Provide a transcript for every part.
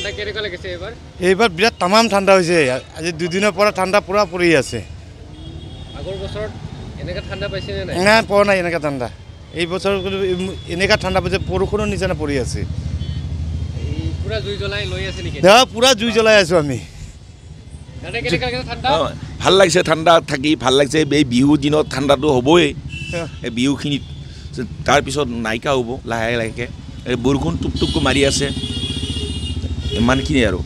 ঠাণ্ডা কেনেকুৱা লাগিছে এবাৰ? এইবাৰ বিৰাট তামাম ঠাণ্ডা হৈছে। আজি দুদিনৰ পৰা ঠাণ্ডা পুৰা পৰি আছে। আগৰ বছৰত এনেকা ঠাণ্ডা পাইছে নে নাই? নাই পোৱা নাই এনেকা ঠাণ্ডা। এই বছৰ এনেকা ঠাণ্ডা পাইছে বৰষুণৰ নিচিনা পৰি আছে। এই পুৰা জুই জ্বলাই লৈ আছে নেকি? পুৰা জুই জ্বলাই আছো আমি। কেনেকা লাগিছে ঠাণ্ডা? ভাল লাগিছে ঠাণ্ডা থাকি ভাল লাগিছে। এই বিহু দিনত ঠাণ্ডাটো হ'বই। এই বিহুখিনিত তাৰপিছত নাইকা হ'ব লাহে লাহেকৈ। এই বৰষুণ টুপ টুপকৈ মাৰি আছে ইমানখিনি আৰু।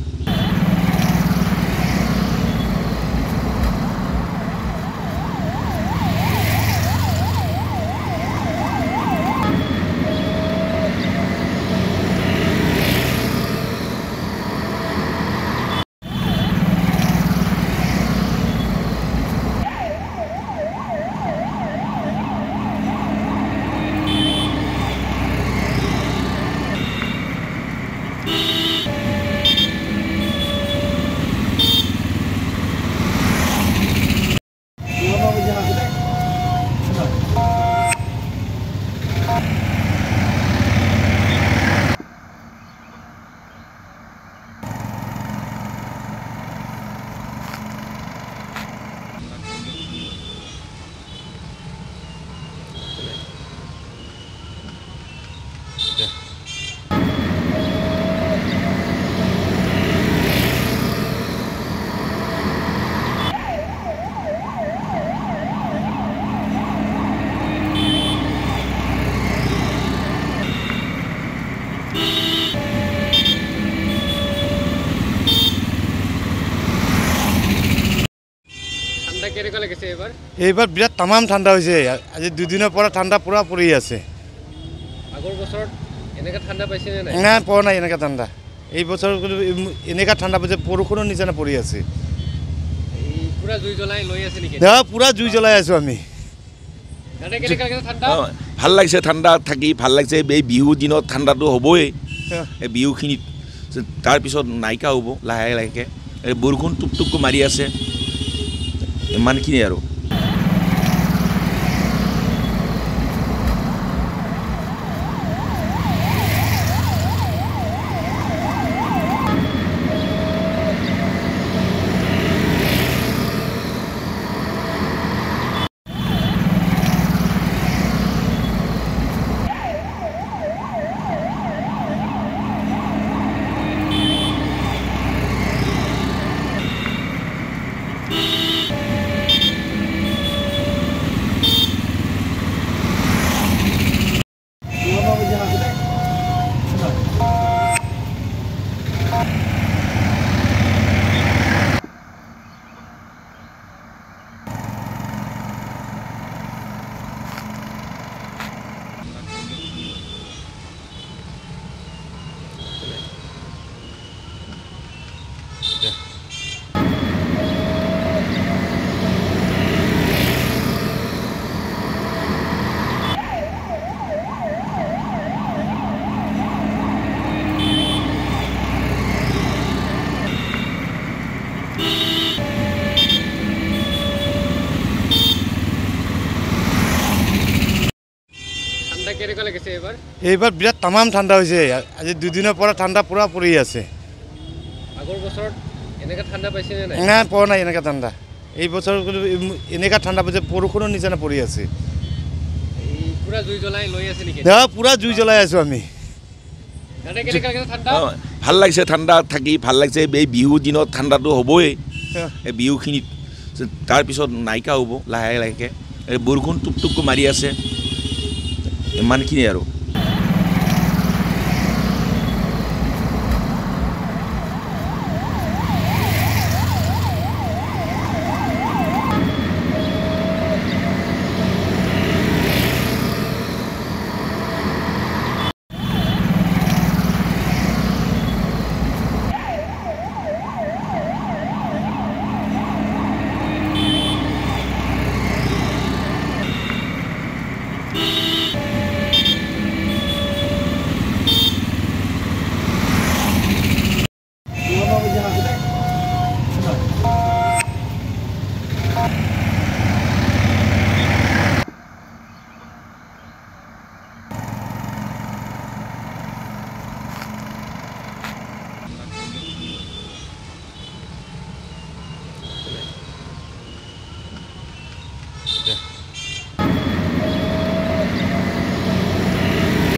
কেনেকুৱা লাগিছে এবাৰ? এইবাৰ বিৰাট তামাম ঠাণ্ডা হৈছে। আজি দুদিনৰ পৰা ঠাণ্ডা পুৰা পৰি আছে। আগৰ বছৰত এনেকা ঠাণ্ডা পাইছে নে নাই? নাই পোৱা নাই এনেকা ঠাণ্ডা। এই বছৰ এনেকা ঠাণ্ডা পাইছে বৰষুণৰ নিচিনা পৰি আছে। এই পুৰা জুই জ্বলাই লৈ আছে নেকি? পুৰা জুই জ্বলাই আছো আমি। কেনেকা লাগিছে ঠাণ্ডা? ভাল লাগিছে ঠাণ্ডা থাকি ভাল লাগিছে। এই বিহু দিনত ঠাণ্ডাটো হ'বই। এই বিহুখিনিত তাৰপিছত নাইকা হ'ব লাহে লাহেকৈ। এই বৰষুণ টুপ টুপকৈ মাৰি আছে ইমানখিনি আৰু। কেনেকুৱা লাগিছে এবাৰ? এইবাৰ বিৰাট তামাম ঠাণ্ডা হৈছে। আজি দুদিনৰ পৰা ঠাণ্ডা পুৰা পৰি আছে। আগৰ বছৰত এনেকা ঠাণ্ডা পাইছে নে নাই? নাই পোৱা নাই এনেকা ঠাণ্ডা। এই বছৰ এনেকা ঠাণ্ডা পাইছে বৰষুণৰ নিচিনা পৰি আছে। এই পুৰা জুই জ্বলাই লৈ আছে নেকি? পুৰা জুই জ্বলাই আছো আমি। কেনেকা লাগিছে ঠাণ্ডা? ভাল লাগিছে ঠাণ্ডা থাকি ভাল লাগিছে। এই বিহু দিনত ঠাণ্ডাটো হ'বই। এই বিহুখিনিত তাৰপিছত নাইকা হ'ব লাহে লাহেকৈ। এই বৰষুণ টুপ টুপকৈ মাৰি আছে ইমানখিনি আৰু।